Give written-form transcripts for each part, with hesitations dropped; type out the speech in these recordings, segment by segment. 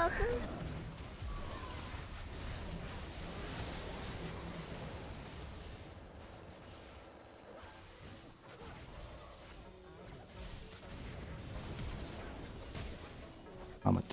حمد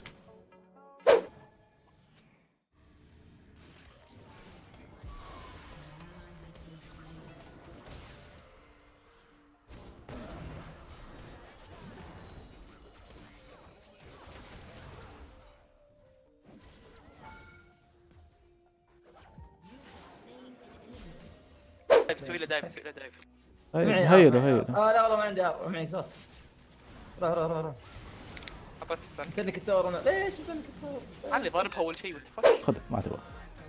سوي له دايف سوي له دايف. هيله لا والله ما عندي ار معي اكزوست. روح حطيت السن. متنك التور انا ليش متنك التور؟ علي ضاربها اول شيء وانت فك. خذ ما تبغى.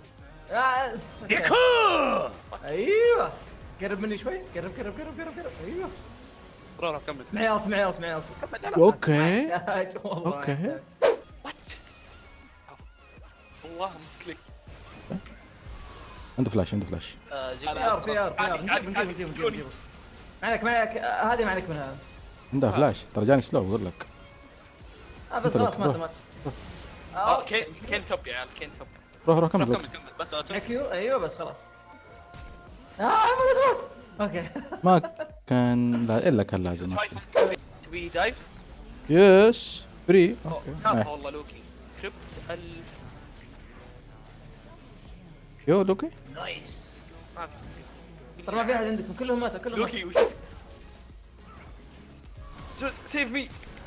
ايوه قرب مني شوي قرب ايوه روح كمل. معي الت اوكي والله اوكي والله مسكلي. عنده فلاش نجيب معك هذه معك من هذا. عنده فلاش ترى جاني سلو اقول لك. بس خلاص مات كين توب يا عيال كين توب. روح كمل بس كيو ايوه بس خلاص. اوكي ما كان الا كان لازم سوي دايف. يس فري كافها والله لوكي كريبت 1000. يو لوكي نايس. ترى ما في احد عندكم كلهم ماتوا لوكي وش سيف مي.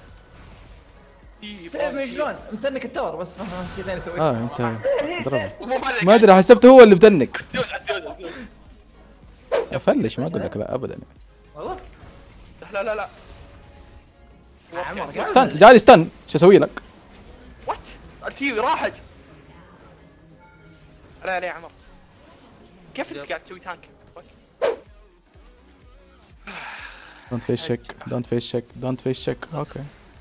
سيف مي شلون؟ متنك التور بس كذا اسوي. انت ضربه ما ادري حسبته هو اللي بتنك. افلش ما اقول لك لا ابدا والله لا استن جالي استن شو اسوي لك؟ وات التيوي راحت. لا يا عمر كيف انت قاعد تسوي تانك؟ دونت فيس شيك اوكي.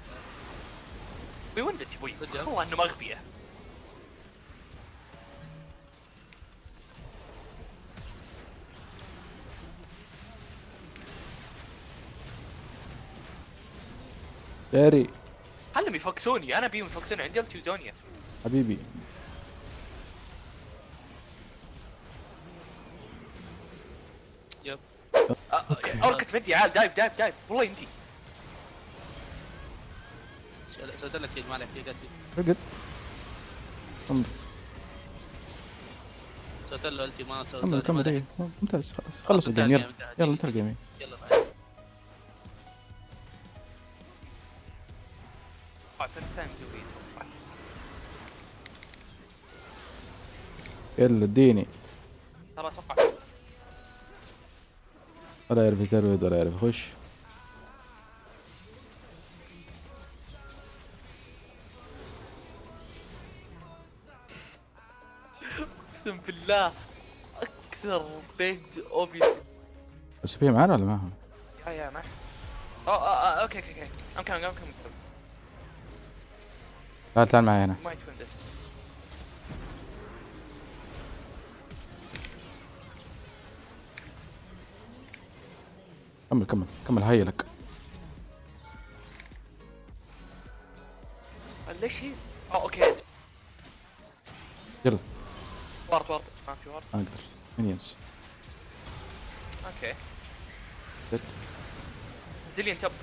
وي وين ذس يبوي والله انه مغبيه. داري خلهم يفكسوني انا بيهم يفكسوني عندي التيو زونيا حبيبي. يب اركض بدي عال دايف والله انتي سويت لك شيء ما عليك رقد سويت له التي ما سويت كمل ممتاز خلص الجيم يلا انتهى الجيم يلا فيرست تايم زوين يلا اديني. ترى اتوقع ولا يعرف يزرود ولا يعرف يخش. اقسم بالله اكثر بيج اوبيس. بس في معانا ولا ما هو؟ يا معي. اوكي I'm coming. تعال معي هنا. Might win this. كمل هيلك. ليش هي؟ اوكي يلا وارد ما في وارد. ما اقدر مينيونز. اوكي زلين توب.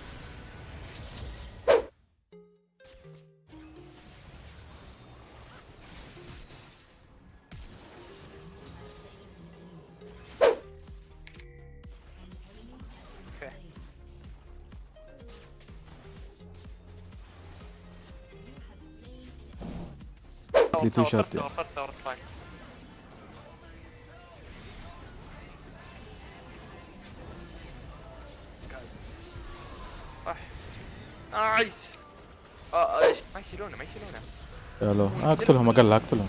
لي تو شوت. فرصة فايت. نايس. ايش ما يشيلونه يلا اقتلهم اقتلهم.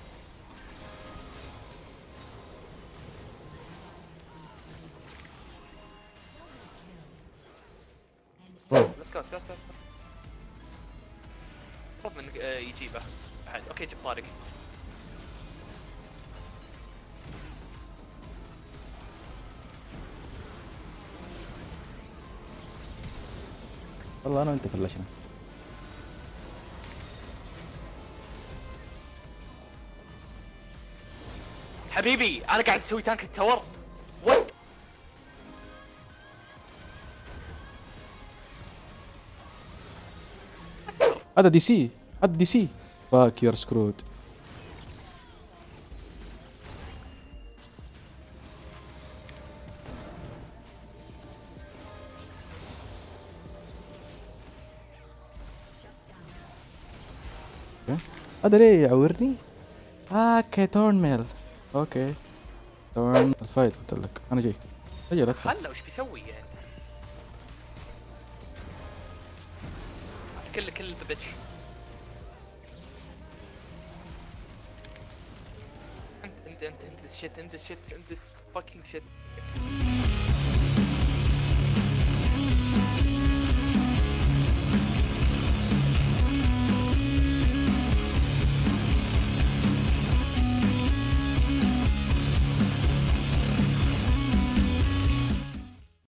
let's go طب من يجيبه احد. اوكي جيب طارق. والله انا وانت فلشنا. حبيبي انا قاعد اسوي تانك التور. وات؟ هذا دي سي، هذا دي سي. فاك يور سكرود. هذا ليه يعورني؟ اوكي تورن ميل. اوكي تورن الفايت قلت لك انا جاي. اجي لا تخاف. خله وش بيسوي يعني؟ كل البيتش. انت شيت، انت فاكينج شيت.